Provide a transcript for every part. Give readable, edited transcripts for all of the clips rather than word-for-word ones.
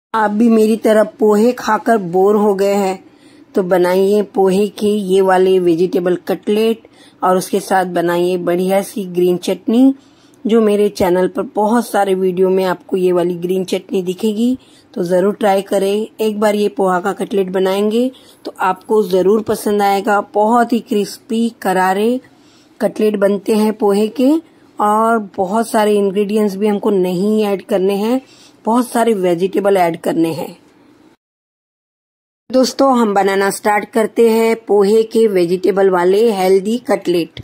आप भी मेरी तरह पोहे खाकर बोर हो गए हैं तो बनाइए पोहे के ये वाले वेजिटेबल कटलेट और उसके साथ बनाइए बढ़िया सी ग्रीन चटनी। जो मेरे चैनल पर बहुत सारे वीडियो में आपको ये वाली ग्रीन चटनी दिखेगी, तो ज़रूर ट्राई करें। एक बार ये पोहा का कटलेट बनाएंगे तो आपको ज़रूर पसंद आएगा। बहुत ही क्रिस्पी करारे कटलेट बनते हैं पोहे के, और बहुत सारे इंग्रेडिएंट्स भी हमको नहीं ऐड करने हैं, बहुत सारे वेजिटेबल ऐड करने हैं। दोस्तों, हम बनाना स्टार्ट करते हैं पोहे के वेजिटेबल वाले हेल्दी कटलेट।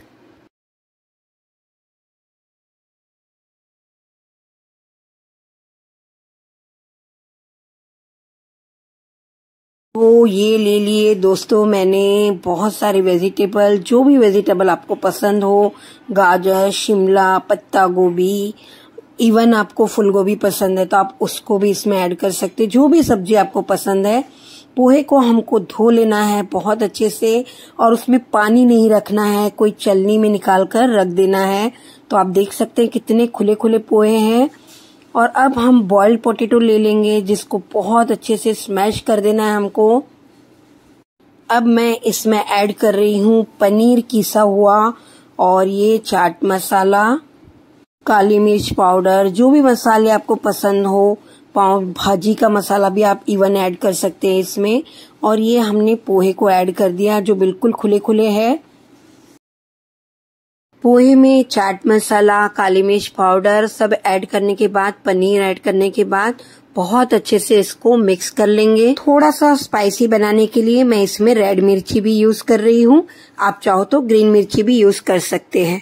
तो ये ले लिए दोस्तों मैंने बहुत सारे वेजिटेबल, जो भी वेजिटेबल आपको पसंद हो, गाजर, शिमला, पत्ता गोभी, इवन आपको फूल गोभी पसंद है तो आप उसको भी इसमें ऐड कर सकते हैं। जो भी सब्जी आपको पसंद है। पोहे को हमको धो लेना है बहुत अच्छे से, और उसमें पानी नहीं रखना है, कोई छलनी में निकाल कर रख देना है। तो आप देख सकते हैं कितने खुले खुले पोहे हैं। और अब हम बॉइल्ड पोटैटो ले लेंगे, जिसको बहुत अच्छे से स्मैश कर देना है हमको। अब मैं इसमें ऐड कर रही हूँ पनीर किसा हुआ, और ये चाट मसाला, काली मिर्च पाउडर, जो भी मसाले आपको पसंद हो, पाव भाजी का मसाला भी आप इवन ऐड कर सकते हैं इसमें। और ये हमने पोहे को ऐड कर दिया जो बिल्कुल खुले खुले है। पोहे में चाट मसाला, काली मिर्च पाउडर सब ऐड करने के बाद, पनीर ऐड करने के बाद बहुत अच्छे से इसको मिक्स कर लेंगे। थोड़ा सा स्पाइसी बनाने के लिए मैं इसमें रेड मिर्ची भी यूज कर रही हूँ, आप चाहो तो ग्रीन मिर्ची भी यूज कर सकते हैं।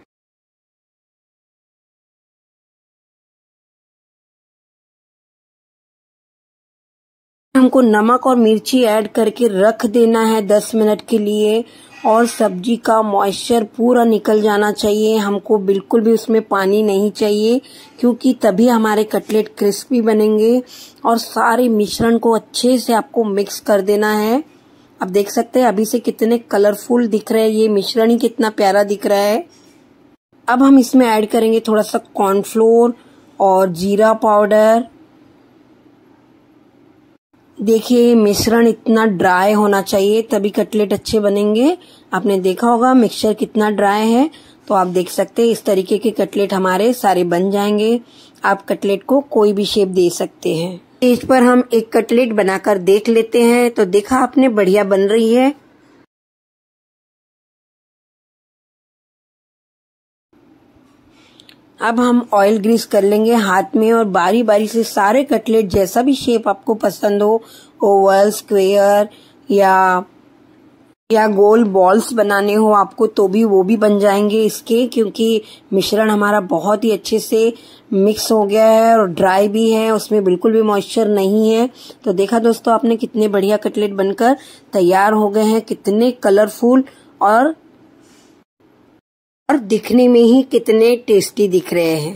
हमको नमक और मिर्ची ऐड करके रख देना है 10 मिनट के लिए, और सब्जी का मॉइस्चर पूरा निकल जाना चाहिए। हमको बिल्कुल भी उसमें पानी नहीं चाहिए, क्योंकि तभी हमारे कटलेट क्रिस्पी बनेंगे। और सारे मिश्रण को अच्छे से आपको मिक्स कर देना है। आप देख सकते हैं अभी से कितने कलरफुल दिख रहे हैं, ये मिश्रण ही कितना प्यारा दिख रहा है। अब हम इसमें ऐड करेंगे थोड़ा सा कॉर्नफ्लोर और जीरा पाउडर। देखिए मिश्रण इतना ड्राई होना चाहिए तभी कटलेट अच्छे बनेंगे। आपने देखा होगा मिक्सचर कितना ड्राई है, तो आप देख सकते हैं इस तरीके के कटलेट हमारे सारे बन जाएंगे। आप कटलेट को कोई भी शेप दे सकते हैं। स्टेज पर हम एक कटलेट बनाकर देख लेते हैं। तो देखा आपने, बढ़िया बन रही है। अब हम ऑयल ग्रीस कर लेंगे हाथ में, और बारी बारी से सारे कटलेट जैसा भी शेप आपको पसंद हो, ओवल, स्क्वायर या गोल बॉल्स बनाने हो आपको, तो भी वो भी बन जाएंगे इसके, क्योंकि मिश्रण हमारा बहुत ही अच्छे से मिक्स हो गया है और ड्राई भी है, उसमें बिल्कुल भी मॉइस्चर नहीं है। तो देखा दोस्तों आपने, कितने बढ़िया कटलेट बनकर तैयार हो गए हैं, कितने कलरफुल और दिखने में ही कितने टेस्टी दिख रहे हैं।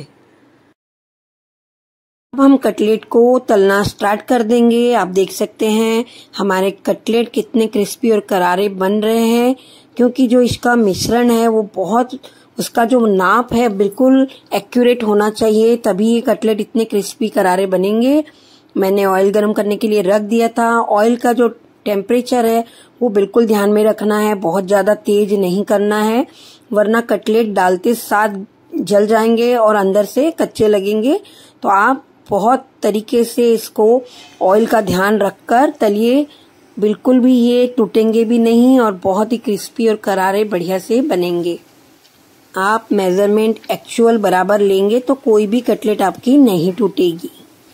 अब हम कटलेट को तलना स्टार्ट कर देंगे। आप देख सकते हैं हमारे कटलेट कितने क्रिस्पी और करारे बन रहे हैं, क्योंकि जो इसका मिश्रण है वो बहुत, उसका जो नाप है बिल्कुल एक्यूरेट होना चाहिए, तभी ये कटलेट इतने क्रिस्पी करारे बनेंगे। मैंने ऑयल गर्म करने के लिए रख दिया था। ऑयल का जो टेम्परेचर है वो बिल्कुल ध्यान में रखना है, बहुत ज्यादा तेज नहीं करना है, वरना कटलेट डालते साथ जल जाएंगे और अंदर से कच्चे लगेंगे। तो आप बहुत तरीके से इसको ऑयल का ध्यान रखकर तलिए, बिल्कुल भी ये टूटेंगे भी नहीं और बहुत ही क्रिस्पी और करारे बढ़िया से बनेंगे। आप मेजरमेंट एक्चुअल बराबर लेंगे तो कोई भी कटलेट आपकी नहीं टूटेगी।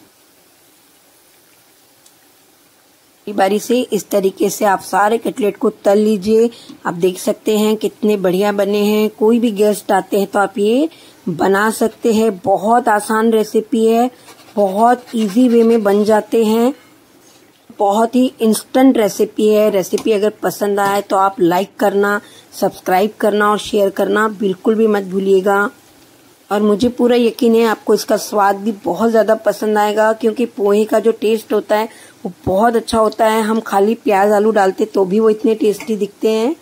बारी से इस तरीके से आप सारे कटलेट को तल लीजिए। आप देख सकते हैं कितने बढ़िया बने हैं। कोई भी गेस्ट आते हैं तो आप ये बना सकते हैं। बहुत आसान रेसिपी है, बहुत इजी वे में बन जाते हैं, बहुत ही इंस्टेंट रेसिपी है। रेसिपी अगर पसंद आए तो आप लाइक करना, सब्सक्राइब करना और शेयर करना बिल्कुल भी मत भूलिएगा। और मुझे पूरा यकीन है आपको इसका स्वाद भी बहुत ज्यादा पसंद आएगा, क्योंकि पोहे का जो टेस्ट होता है वो बहुत अच्छा होता है। हम खाली प्याज आलू डालते तो भी वो इतने टेस्टी दिखते हैं।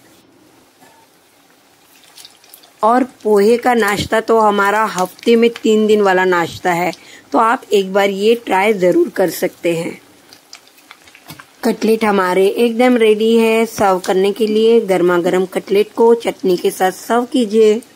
और पोहे का नाश्ता तो हमारा हफ्ते में 3 दिन वाला नाश्ता है। तो आप एक बार ये ट्राई ज़रूर कर सकते हैं। कटलेट हमारे एकदम रेडी है सर्व करने के लिए। गर्मा गर्म कटलेट को चटनी के साथ सर्व कीजिए।